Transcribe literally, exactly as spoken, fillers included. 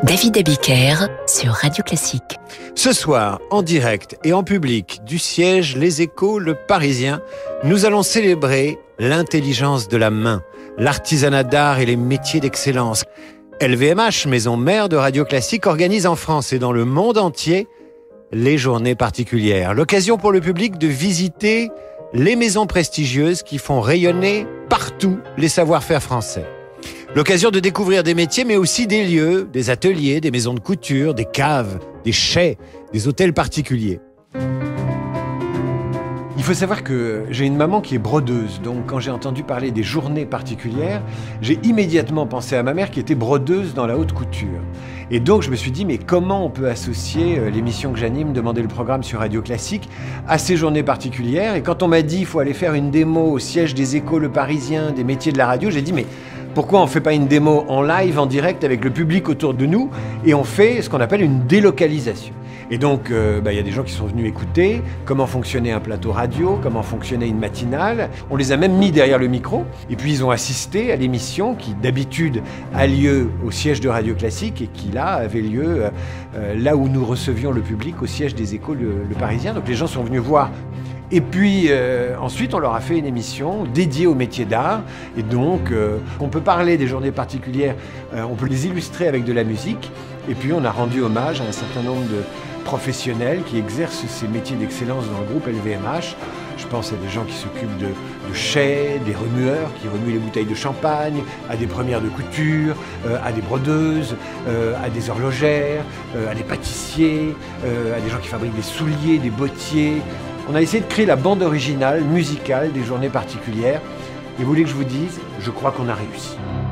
David Abiker sur Radio Classique. Ce soir, en direct et en public du siège Les Échos, Le Parisien, nous allons célébrer l'intelligence de la main, l'artisanat d'art et les métiers d'excellence. L V M H, maison mère de Radio Classique, organise en France et dans le monde entier les journées particulières. L'occasion pour le public de visiter les maisons prestigieuses qui font rayonner partout les savoir-faire français. L'occasion de découvrir des métiers, mais aussi des lieux, des ateliers, des maisons de couture, des caves, des chais, des hôtels particuliers. Il faut savoir que j'ai une maman qui est brodeuse, donc quand j'ai entendu parler des journées particulières, j'ai immédiatement pensé à ma mère qui était brodeuse dans la haute couture. Et donc je me suis dit, mais comment on peut associer l'émission que j'anime, Demander le programme sur Radio Classique, à ces journées particulières? Et quand on m'a dit, il faut aller faire une démo au siège des Échos, Le Parisien, des métiers de la radio, j'ai dit, mais pourquoi on ne fait pas une démo en live, en direct, avec le public autour de nous, et on fait ce qu'on appelle une délocalisation. Et donc, il euh, bah, y a des gens qui sont venus écouter comment fonctionnait un plateau radio, comment fonctionnait une matinale. On les a même mis derrière le micro, et puis ils ont assisté à l'émission qui, d'habitude, a lieu au siège de Radio Classique, et qui, là, avait lieu euh, là où nous recevions le public, au siège des Échos, le, le Parisien. Donc les gens sont venus voir. Et puis euh, ensuite, on leur a fait une émission dédiée au métier d'art. Et donc, euh, on peut parler des journées particulières, euh, on peut les illustrer avec de la musique. Et puis, on a rendu hommage à un certain nombre de professionnels qui exercent ces métiers d'excellence dans le groupe L V M H. Je pense à des gens qui s'occupent de, de chais, des remueurs qui remuent les bouteilles de champagne, à des premières de couture, euh, à des brodeuses, euh, à des horlogères, euh, à des pâtissiers, euh, à des gens qui fabriquent des souliers, des bottiers. On a essayé de créer la bande originale, musicale des journées particulières. Et vous voulez que je vous dise, je crois qu'on a réussi.